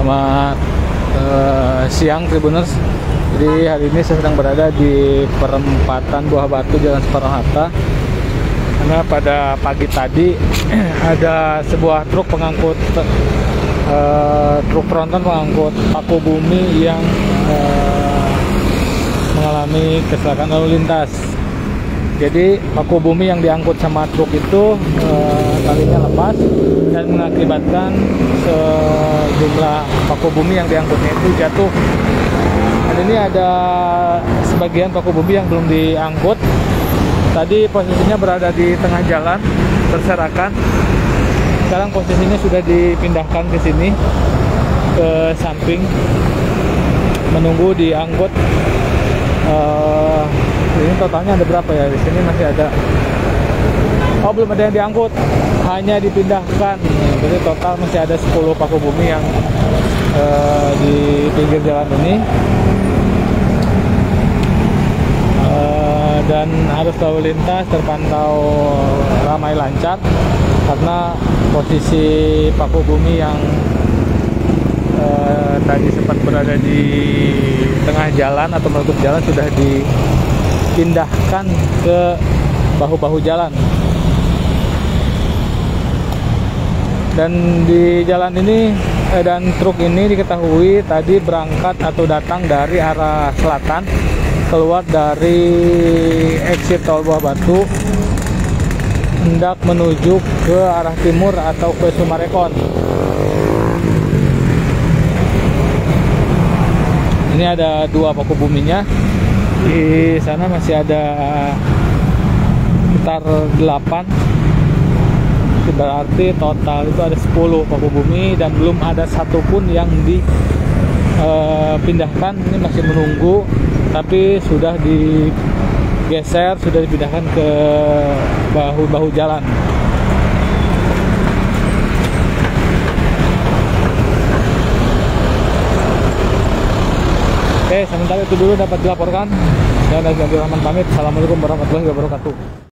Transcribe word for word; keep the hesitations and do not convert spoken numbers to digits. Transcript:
Selamat uh, siang Tribuners. Jadi hari ini saya sedang berada di perempatan Buah Batu Jalan Soekarno-Hatta. Karena pada pagi tadi ada sebuah truk pengangkut uh, truk tronton pengangkut paku bumi yang uh, mengalami kecelakaan lalu lintas. Jadi paku bumi yang diangkut sama truk itu uh, talinya lepas dan mengakibatkan sejumlah paku bumi yang diangkutnya itu jatuh. Dan ini ada sebagian paku bumi yang belum diangkut. Tadi posisinya berada di tengah jalan berserakan. Sekarang posisinya sudah dipindahkan ke sini, ke samping, menunggu diangkut. Uh, ini totalnya ada berapa ya? Di sini masih ada. Oh, belum ada yang diangkut, hanya dipindahkan. Jadi total masih ada sepuluh paku bumi yang uh, di pinggir jalan ini. Uh, dan arus lalu lintas terpantau ramai lancar karena posisi paku bumi yang uh, tadi sempat berada di tengah jalan atau menutup jalan sudah dipindahkan ke bahu-bahu jalan. Dan di jalan ini eh, dan truk ini diketahui tadi berangkat atau datang dari arah selatan, keluar dari exit tol Buah Batu, hendak menuju ke arah timur atau ke Sumarekon. Ini ada dua paku buminya. Di sana masih ada sekitar delapan. Berarti total itu ada sepuluh paku bumi dan belum ada satupun yang dipindahkan. Ini masih menunggu, tapi sudah digeser, sudah dipindahkan ke bahu-bahu jalan. Oke, sementara itu dulu dapat dilaporkan. Dan Nabi Rahman pamit. Assalamualaikum warahmatullahi wabarakatuh.